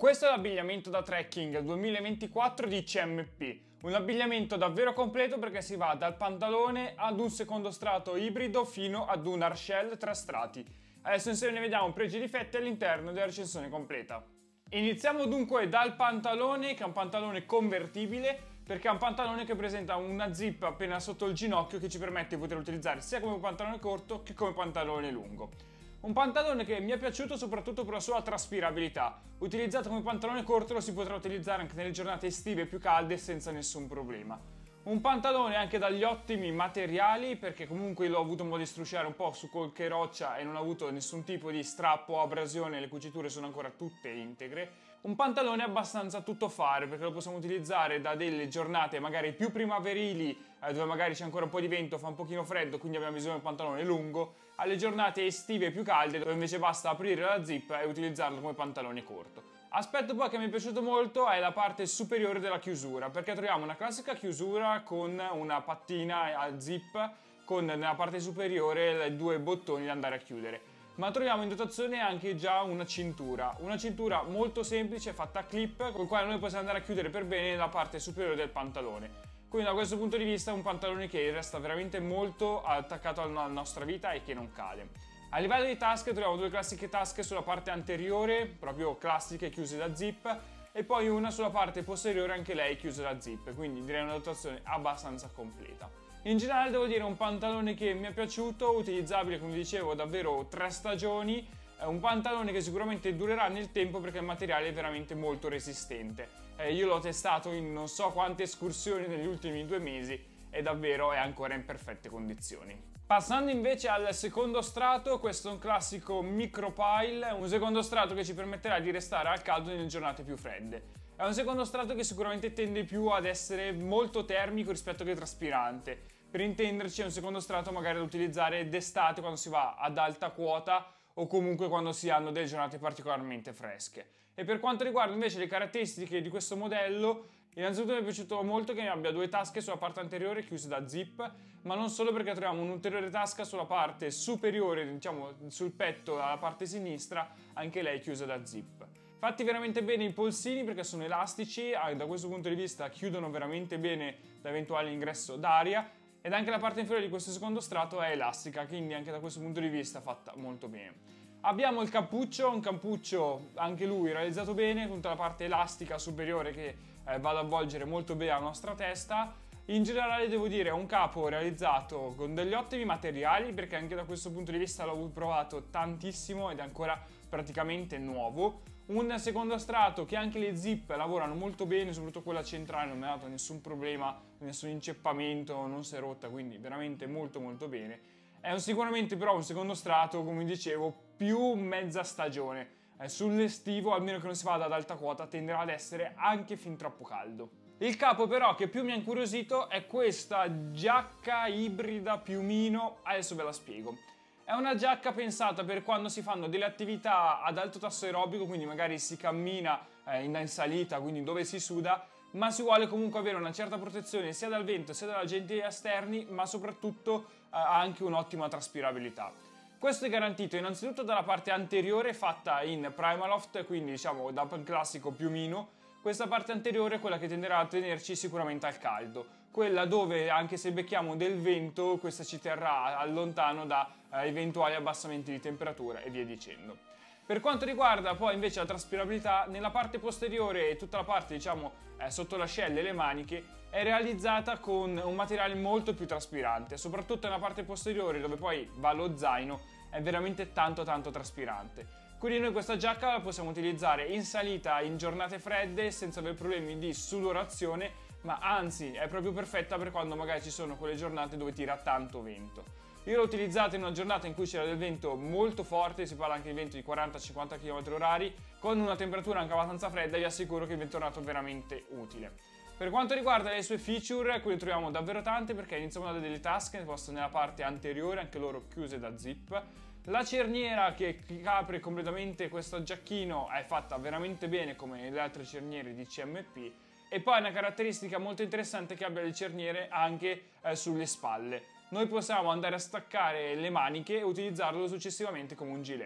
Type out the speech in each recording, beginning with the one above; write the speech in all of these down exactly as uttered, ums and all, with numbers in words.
Questo è l'abbigliamento da trekking duemilaventiquattro di C M P, un abbigliamento davvero completo perché si va dal pantalone ad un secondo strato ibrido fino ad un hardshell tre strati. Adesso insieme ne vediamo pregi e difetti all'interno della recensione completa. Iniziamo dunque dal pantalone, che è un pantalone convertibile, perché è un pantalone che presenta una zip appena sotto il ginocchio che ci permette di poter utilizzare sia come pantalone corto che come pantalone lungo. Un pantalone che mi è piaciuto soprattutto per la sua traspirabilità. Utilizzato come pantalone corto lo si potrà utilizzare anche nelle giornate estive più calde senza nessun problema. Un pantalone anche dagli ottimi materiali, perché comunque l'ho avuto modo di strusciare un po' su qualche roccia e non ho avuto nessun tipo di strappo o abrasione, le cuciture sono ancora tutte integre. Un pantalone abbastanza tuttofare, perché lo possiamo utilizzare da delle giornate magari più primaverili, eh, dove magari c'è ancora un po' di vento, fa un pochino freddo, quindi abbiamo bisogno di un pantalone lungo, alle giornate estive più calde, dove invece basta aprire la zip e utilizzarlo come pantalone corto. Aspetto poi che mi è piaciuto molto è la parte superiore della chiusura, perché troviamo una classica chiusura con una pattina a zip, con nella parte superiore due bottoni da andare a chiudere. Ma troviamo in dotazione anche già una cintura, una cintura molto semplice fatta a clip, con la quale noi possiamo andare a chiudere per bene la parte superiore del pantalone. Quindi da questo punto di vista è un pantalone che resta veramente molto attaccato alla nostra vita e che non cade. A livello di tasche troviamo due classiche tasche sulla parte anteriore, proprio classiche chiuse da zip, e poi una sulla parte posteriore anche lei chiusa da zip, quindi direi una dotazione abbastanza completa. In generale devo dire un pantalone che mi è piaciuto, utilizzabile come dicevo davvero tre stagioni, è un pantalone che sicuramente durerà nel tempo perché il materiale è veramente molto resistente. Eh, io l'ho testato in non so quante escursioni negli ultimi due mesi e davvero è ancora in perfette condizioni. Passando invece al secondo strato, questo è un classico micropile, un secondo strato che ci permetterà di restare al caldo nelle giornate più fredde. È un secondo strato che sicuramente tende più ad essere molto termico rispetto che traspirante. Per intenderci è un secondo strato magari da utilizzare d'estate quando si va ad alta quota o comunque quando si hanno delle giornate particolarmente fresche. E per quanto riguarda invece le caratteristiche di questo modello, innanzitutto mi è piaciuto molto che abbia due tasche sulla parte anteriore chiuse da zip, ma non solo, perché troviamo un'ulteriore tasca sulla parte superiore, diciamo sul petto, alla parte sinistra, anche lei chiusa da zip. Fatti veramente bene i polsini perché sono elastici, da questo punto di vista chiudono veramente bene da eventuale ingresso d'aria, ed anche la parte inferiore di questo secondo strato è elastica, quindi anche da questo punto di vista fatta molto bene. Abbiamo il cappuccio, un cappuccio anche lui realizzato bene, con tutta la parte elastica superiore che eh, va ad avvolgere molto bene la nostra testa. In generale devo dire è un capo realizzato con degli ottimi materiali, perché anche da questo punto di vista l'ho provato tantissimo ed è ancora praticamente nuovo. Un secondo strato che anche le zip lavorano molto bene, soprattutto quella centrale non mi ha dato nessun problema, nessun inceppamento, non si è rotta, quindi veramente molto molto bene. È un, sicuramente però un secondo strato, come dicevo, più mezza stagione. Eh, sull'estivo, almeno che non si vada ad alta quota, tenderà ad essere anche fin troppo caldo. Il capo però che più mi ha incuriosito è questa giacca ibrida piumino, adesso ve la spiego. È una giacca pensata per quando si fanno delle attività ad alto tasso aerobico, quindi magari si cammina eh, in salita, quindi dove si suda, ma si vuole comunque avere una certa protezione sia dal vento sia dagli agenti esterni, ma soprattutto ha eh, anche un'ottima traspirabilità. Questo è garantito innanzitutto dalla parte anteriore fatta in Primaloft, quindi diciamo da un classico piumino. Questa parte anteriore è quella che tenderà a tenerci sicuramente al caldo, quella dove anche se becchiamo del vento questa ci terrà lontano da eh, eventuali abbassamenti di temperatura e via dicendo. Per quanto riguarda poi invece la traspirabilità, nella parte posteriore e tutta la parte diciamo eh, sotto l'ascella e le maniche è realizzata con un materiale molto più traspirante, soprattutto nella parte posteriore dove poi va lo zaino è veramente tanto tanto traspirante. Quindi noi questa giacca la possiamo utilizzare in salita in giornate fredde senza avere problemi di sudorazione, ma anzi è proprio perfetta per quando magari ci sono quelle giornate dove tira tanto vento. Io l'ho utilizzata in una giornata in cui c'era del vento molto forte, si parla anche di vento di quaranta cinquanta chilometri orari, con una temperatura anche abbastanza fredda, vi assicuro che mi è tornato veramente utile. Per quanto riguarda le sue feature, qui ne troviamo davvero tante, perché iniziamo da delle tasche poste nella parte anteriore, anche loro chiuse da zip. La cerniera che apre completamente questo giacchino è fatta veramente bene come le altre cerniere di C M P, e poi una caratteristica molto interessante è che abbia le cerniere anche eh, sulle spalle. Noi possiamo andare a staccare le maniche e utilizzarlo successivamente come un gilet.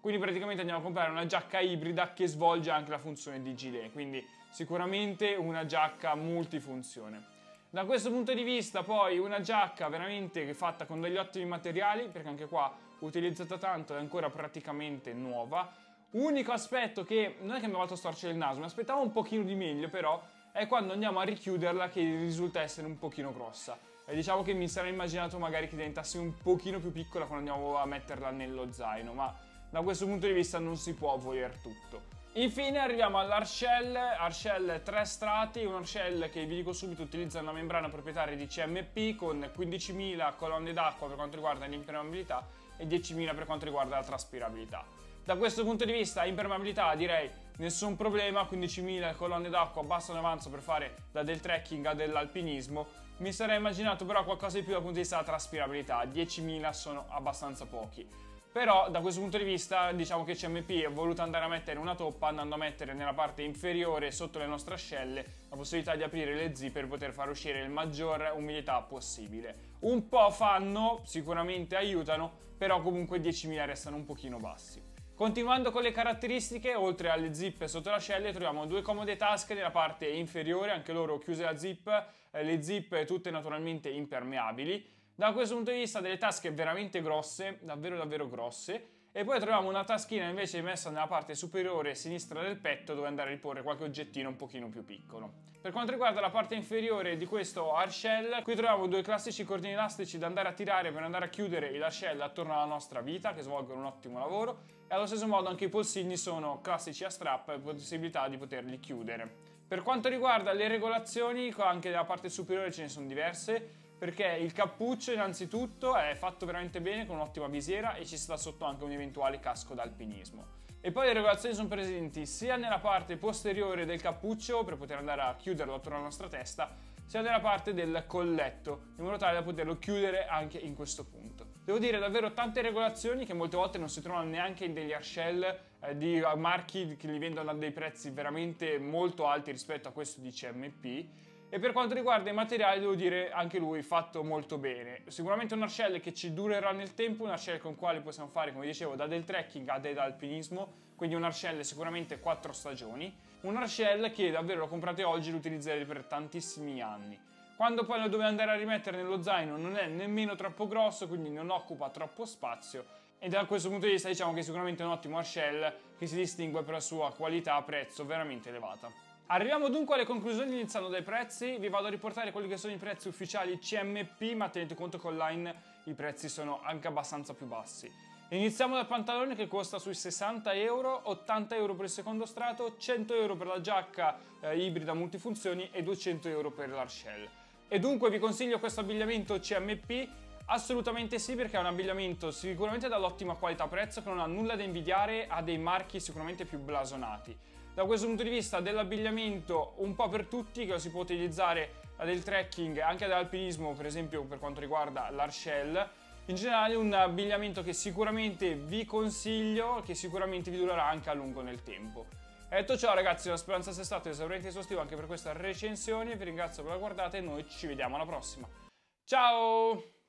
quindi praticamente andiamo a comprare una giacca ibrida che svolge anche la funzione di gilet, quindi sicuramente una giacca multifunzione. Da questo punto di vista poi una giacca veramente fatta con degli ottimi materiali, perché anche qua utilizzata tanto, è ancora praticamente nuova. Unico aspetto che non è che mi ha fatto storcere il naso, mi aspettavo un pochino di meglio, però è quando andiamo a richiuderla che risulta essere un pochino grossa. E diciamo che mi sarei immaginato magari che diventasse un pochino più piccola quando andiamo a metterla nello zaino, ma da questo punto di vista non si può voler tutto. Infine arriviamo all'Arshell, Arshell tre strati, un Arshell che vi dico subito utilizza una membrana proprietaria di C M P con quindicimila colonne d'acqua per quanto riguarda l'impermeabilità e diecimila per quanto riguarda la traspirabilità. Da questo punto di vista impermeabilità direi nessun problema, quindicimila colonne d'acqua bastano in avanzo per fare da del trekking a dell'alpinismo. Mi sarei immaginato però qualcosa di più dal punto di vista della traspirabilità, diecimila sono abbastanza pochi. Però da questo punto di vista diciamo che C M P è voluto andare a mettere una toppa andando a mettere nella parte inferiore sotto le nostre ascelle la possibilità di aprire le zip per poter far uscire il maggior umidità possibile. Un po' fanno, sicuramente aiutano, però comunque diecimila restano un pochino bassi. Continuando con le caratteristiche, oltre alle zip sotto le ascelle troviamo due comode tasche nella parte inferiore, anche loro chiuse a zip, eh, le zip tutte naturalmente impermeabili. Da questo punto di vista delle tasche veramente grosse, davvero davvero grosse, e poi troviamo una taschina invece messa nella parte superiore sinistra del petto dove andare a riporre qualche oggettino un pochino più piccolo. Per quanto riguarda la parte inferiore di questo Arshell, qui troviamo due classici cordini elastici da andare a tirare per andare a chiudere l'Arshell attorno alla nostra vita, che svolgono un ottimo lavoro, e allo stesso modo anche i polsini sono classici a strap, possibilità di poterli chiudere. Per quanto riguarda le regolazioni, anche nella parte superiore ce ne sono diverse, perché il cappuccio innanzitutto è fatto veramente bene con un'ottima visiera e ci sta sotto anche un eventuale casco d'alpinismo. E poi le regolazioni sono presenti sia nella parte posteriore del cappuccio per poter andare a chiuderlo attorno alla nostra testa, sia nella parte del colletto, in modo tale da poterlo chiudere anche in questo punto. Devo dire davvero tante regolazioni che molte volte non si trovano neanche in degli Arshell eh, di marchi che li vendono a dei prezzi veramente molto alti rispetto a questo di C M P. E per quanto riguarda i materiali devo dire anche lui fatto molto bene. Sicuramente un Arshell che ci durerà nel tempo, un Arshell con il quale possiamo fare, come dicevo, da del trekking a dell'alpinismo, quindi un Arshell sicuramente quattro stagioni. Un Arshell che davvero lo comprate oggi e lo utilizzerete per tantissimi anni. Quando poi lo dovete andare a rimettere nello zaino non è nemmeno troppo grosso, quindi non occupa troppo spazio. E da questo punto di vista diciamo che è sicuramente un ottimo Arshell che si distingue per la sua qualità-prezzo veramente elevata. Arriviamo dunque alle conclusioni iniziando dai prezzi, vi vado a riportare quelli che sono i prezzi ufficiali C M P, ma tenete conto che online i prezzi sono anche abbastanza più bassi. Iniziamo dal pantalone che costa sui sessanta euro, ottanta euro per il secondo strato, cento euro per la giacca eh, ibrida multifunzioni e duecento euro per l'Arshell. E dunque vi consiglio questo abbigliamento C M P? Assolutamente sì, perché è un abbigliamento sicuramente dall'ottima qualità-prezzo che non ha nulla da invidiare a dei marchi sicuramente più blasonati. Da questo punto di vista dell'abbigliamento un po' per tutti, che lo si può utilizzare del trekking anche dall'alpinismo, per esempio per quanto riguarda l'Arshell. In generale un abbigliamento che sicuramente vi consiglio, che sicuramente vi durerà anche a lungo nel tempo. E detto ciò ragazzi, la speranza sia stato esauriente e esaustivo anche per questa recensione, vi ringrazio per la guardata e noi ci vediamo alla prossima. Ciao!